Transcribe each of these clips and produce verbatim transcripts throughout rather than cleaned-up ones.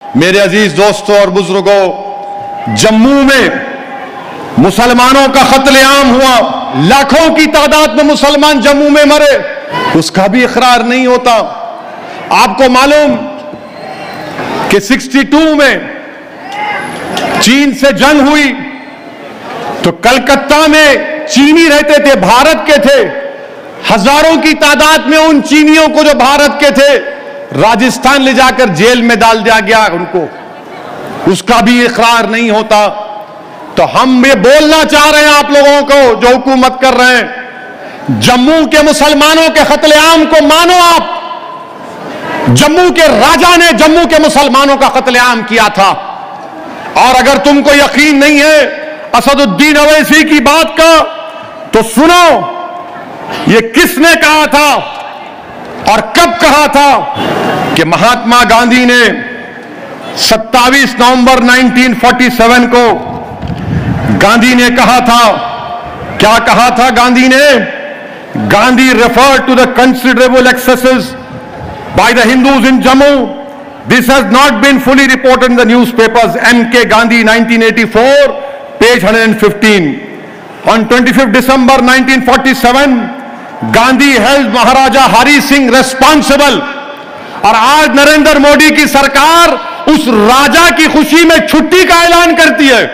میرے عزیز دوستوں اور بزرگوں، جموں میں مسلمانوں کا قتل عام ہوا، لاکھوں کی تعداد میں مسلمان جموں میں مرے، اس کا بھی اقرار نہیں ہوتا۔ آپ کو معلوم کہ سکسٹی ٹو میں چین سے جنگ ہوئی تو کلکتہ میں چینی رہتے تھے، بھارت کے تھے، ہزاروں کی تعداد میں ان چینیوں کو جو بھارت کے تھے راجستھان لے جا کر جیل میں ڈال دیا گیا ان کو، اس کا بھی اقرار نہیں ہوتا۔ تو ہم یہ بولنا چاہ رہے ہیں آپ لوگوں کو جو حکومت کر رہے ہیں، جموں کے مسلمانوں کے قتل عام کو مانو۔ آپ جموں کے راجا نے جموں کے مسلمانوں کا قتل عام کیا تھا، اور اگر تم کو یقین نہیں ہے اسد الدین اویسی کی بات کا تو سنو، یہ کس نے کہا تھا اور کب کہا تھا کہ مہاتما گاندھی نے ستائیس نومبر نائنٹین فورٹی سیون کو گاندھی نے کہا تھا، کیا کہا تھا گاندھی نے؟ Gandhi referred to the considerable excesses by the Hindus in Jammu. This has not been fully reported in the newspapers. M K Gandhi, nineteen eighty-four, page one hundred fifteen. On twenty-fifth December nineteen forty-seven, Gandhi held Maharaja Hari Singh responsible. اور آج نریندر مودی کی سرکار اس راجا کی خوشی میں چھٹی کا اعلان کرتی ہے،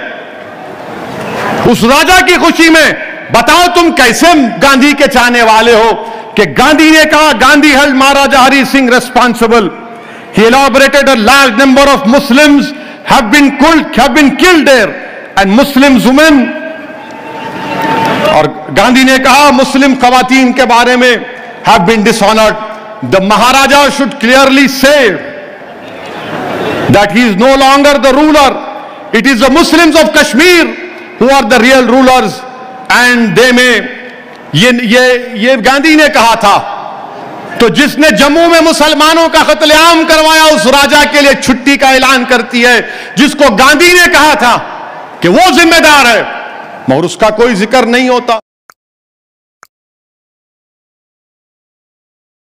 اس راجا کی خوشی میں۔ بتاؤ تم کیسے گاندھی کے چاہنے والے ہو کہ گاندھی نے کہا Gandhi held Maharaja Hari Singh responsible. He elaborated a large number of Muslims have been killed, have been killed there, and Muslim women. اور گاندھی نے کہا مسلم خواتین کے بارے میں have been dishonored. The Maharaja should clearly say that he is no longer the ruler. It is the Muslims of Kashmir who are the real rulers, and they may. یہ یہ یہ گاندھی نے کہا تھا۔ تو جس نے جموں میں مسلمانوں کا قتل عام کروایا اس راجا کے لیے چھٹی کا اعلان کرتی ہے، جس کو گاندھی نے کہا تھا کہ وہ ذمہ دار ہے، مگر اس کا کوئی ذکر نہیں ہوتا۔